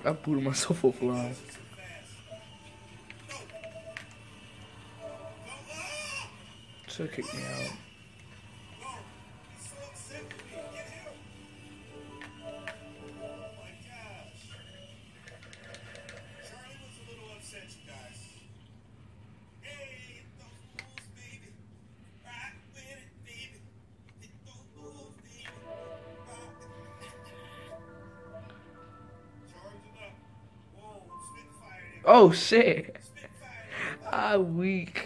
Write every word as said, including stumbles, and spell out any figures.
I booted myself offline. So kick me out. Oh shit! I weak.